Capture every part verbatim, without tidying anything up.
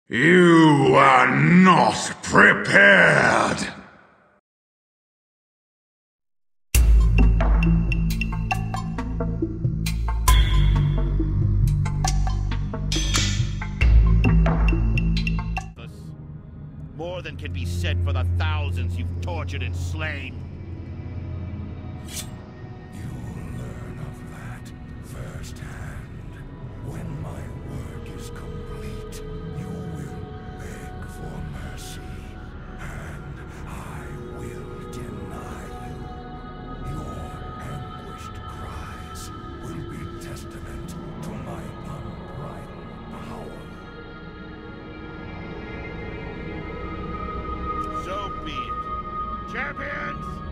You are not prepared! More than can be said for the thousands you've tortured and slain. You'll learn of that firsthand. When my work is complete, you will beg for mercy, and I will deny you. Your anguished cries will be testament to my unbridled power. So be it. Champions!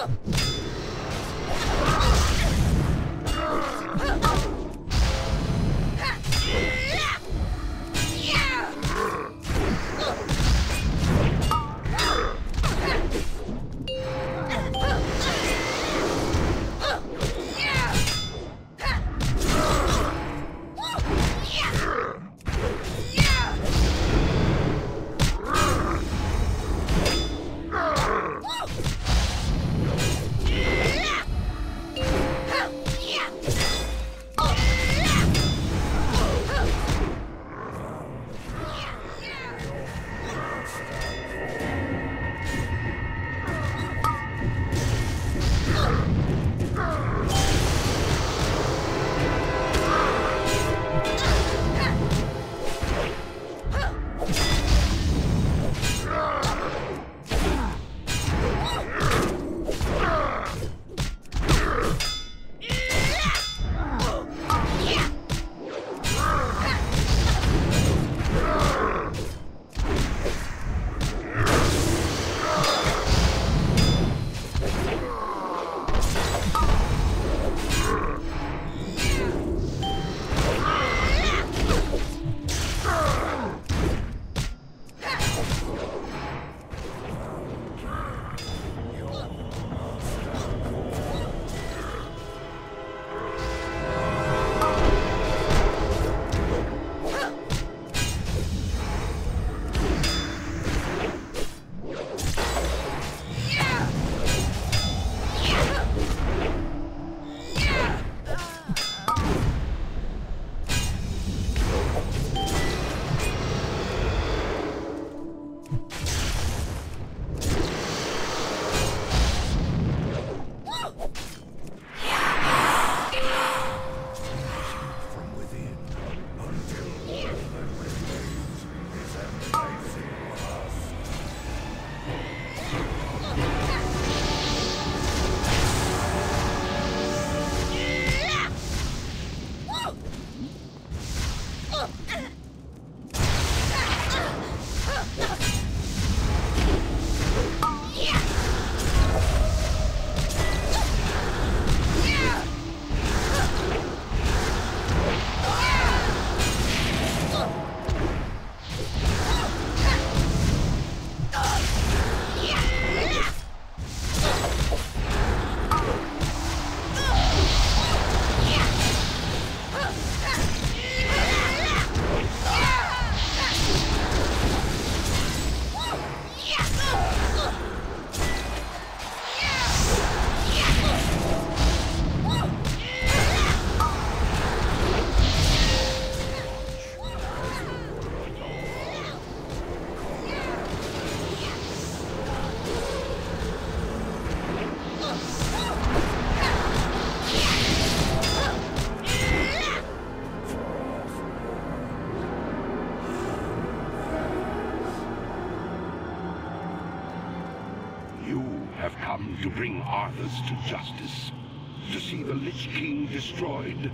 have come to bring Arthas to justice, to see the Lich King destroyed.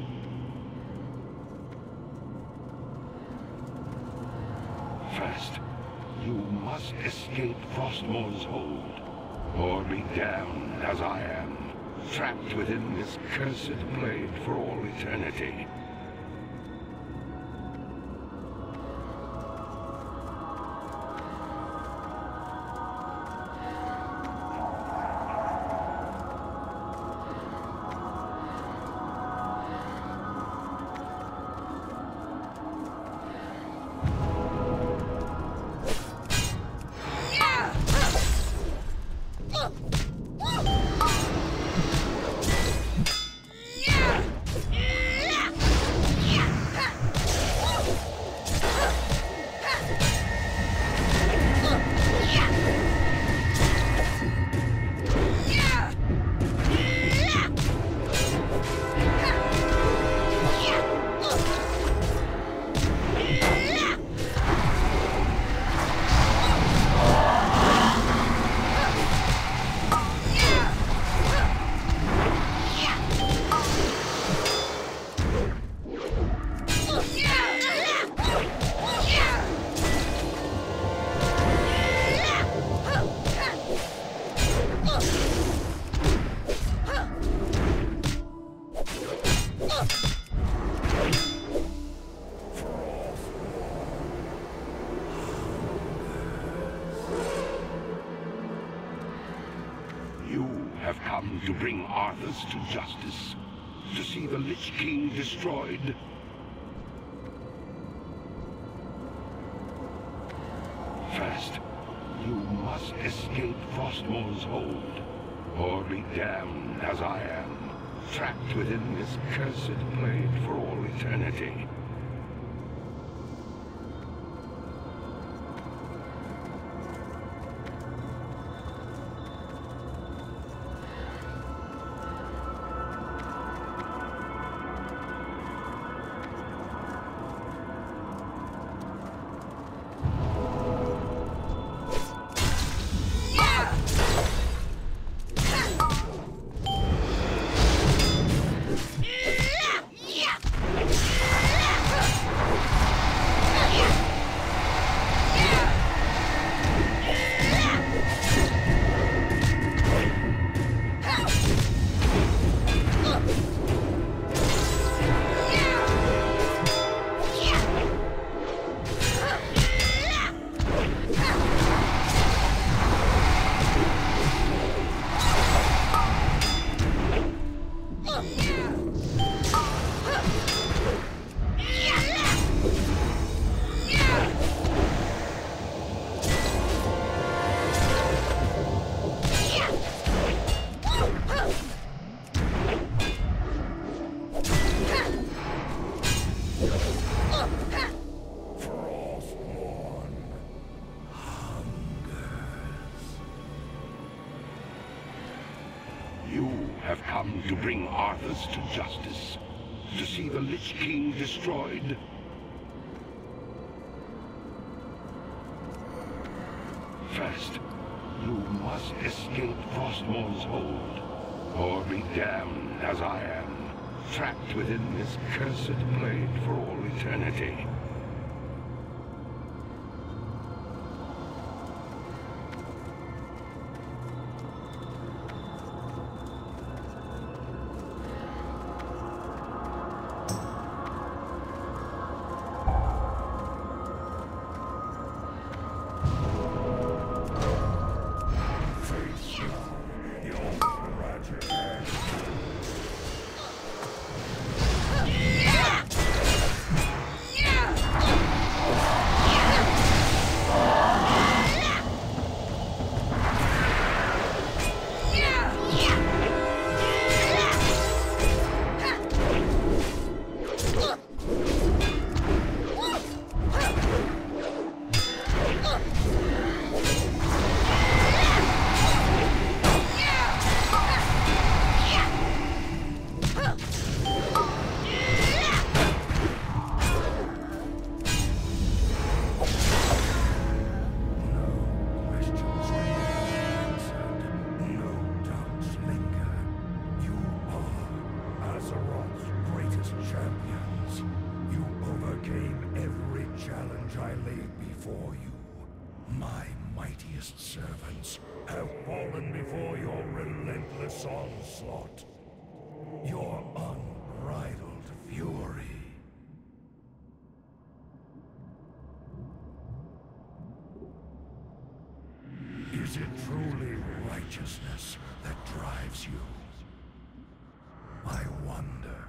First, you must escape Frostmourne's hold, or be damned as I am, trapped within this cursed blade for all eternity. You have come to bring Arthas to justice, to see the Lich King destroyed. First, you must escape Frostmourne's hold, or be damned as I am, trapped within this cursed blade for all eternity. Have come to bring Arthas to justice, to see the Lich King destroyed. First, you must escape Frostmourne's hold, or be damned as I am, trapped within this cursed blade for all eternity. Servants have fallen before your relentless onslaught, your unbridled fury. Is it truly righteousness that drives you? I wonder.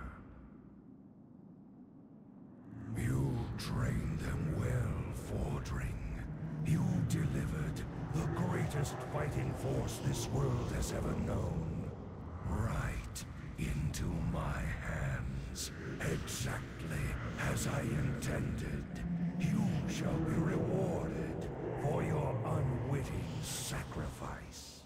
You trained them well, Fordring. You delivered the greatest fighting force this world has ever known, right into my hands, exactly as I intended. You shall be rewarded for your unwitting sacrifice.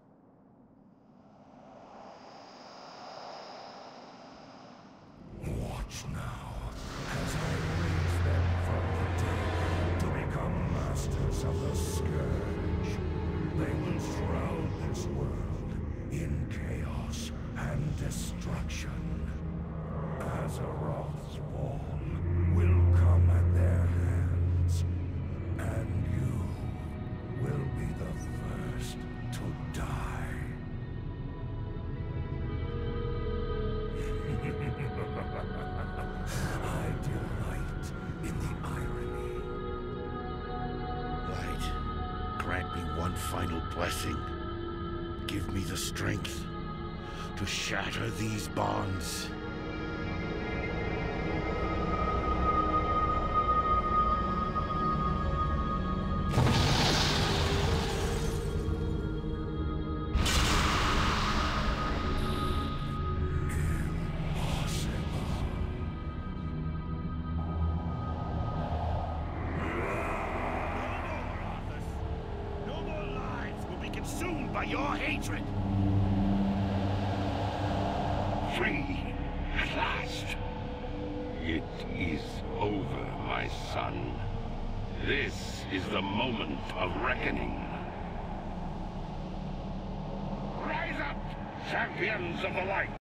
Watch now as I raise them from the dead to become masters of the Scourge. They will shroud this world in chaos and destruction. Azeroth's fall will come at their hands, and you will be the first to die. I delight in the irony. Light, grant me one final blessing. give me the strength to shatter these bonds. Consumed by your hatred! Free, at last! It is over, my son. This is the moment of reckoning. Rise up, champions of the light!